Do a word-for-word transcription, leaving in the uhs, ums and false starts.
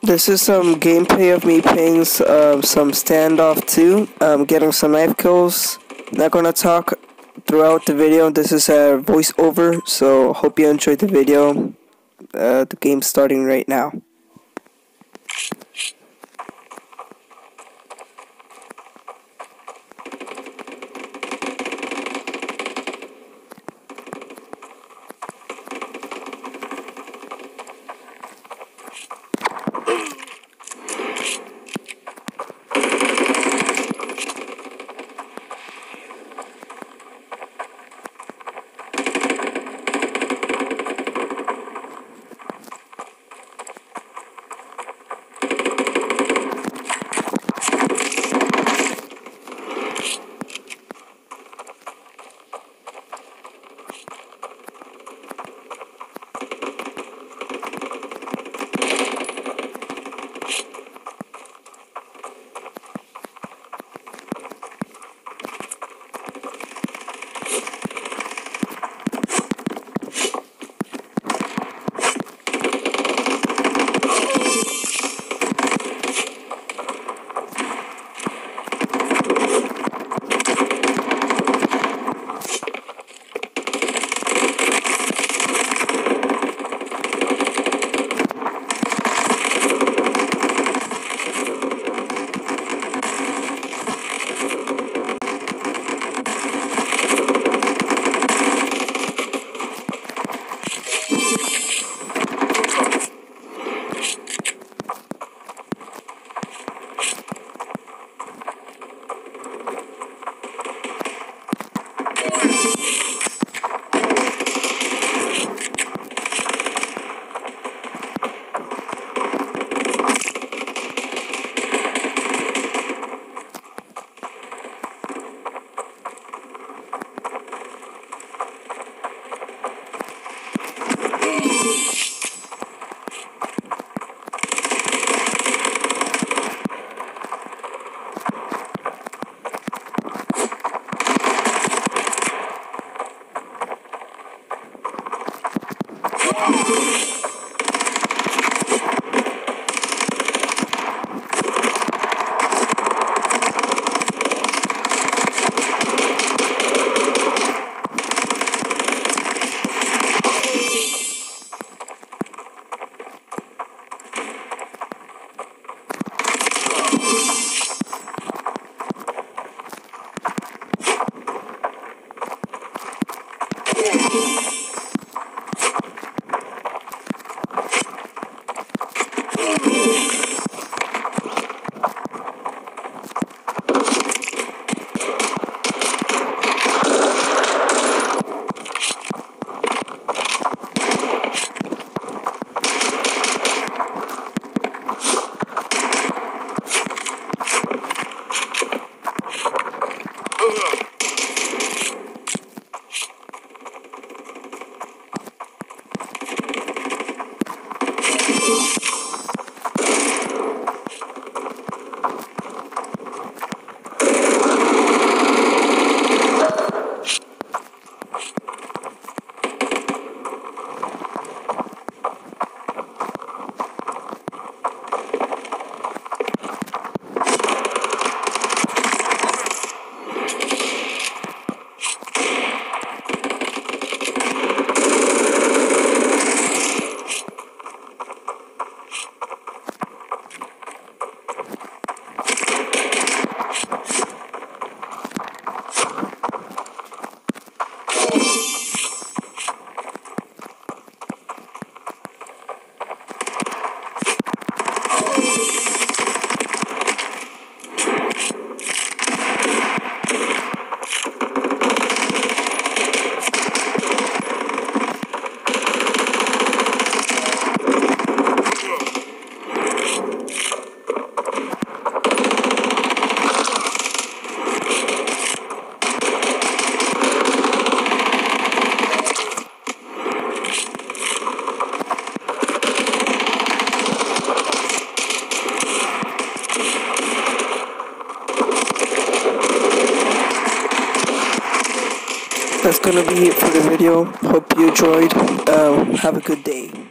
This is some gameplay of me playing uh, some Standoff two, um, getting some knife kills. Not gonna talk throughout the video. This is a voiceover, so hope you enjoyed the video. Uh, the game's starting right now. That's gonna be it for the video. Hope you enjoyed. Uh, have a good day.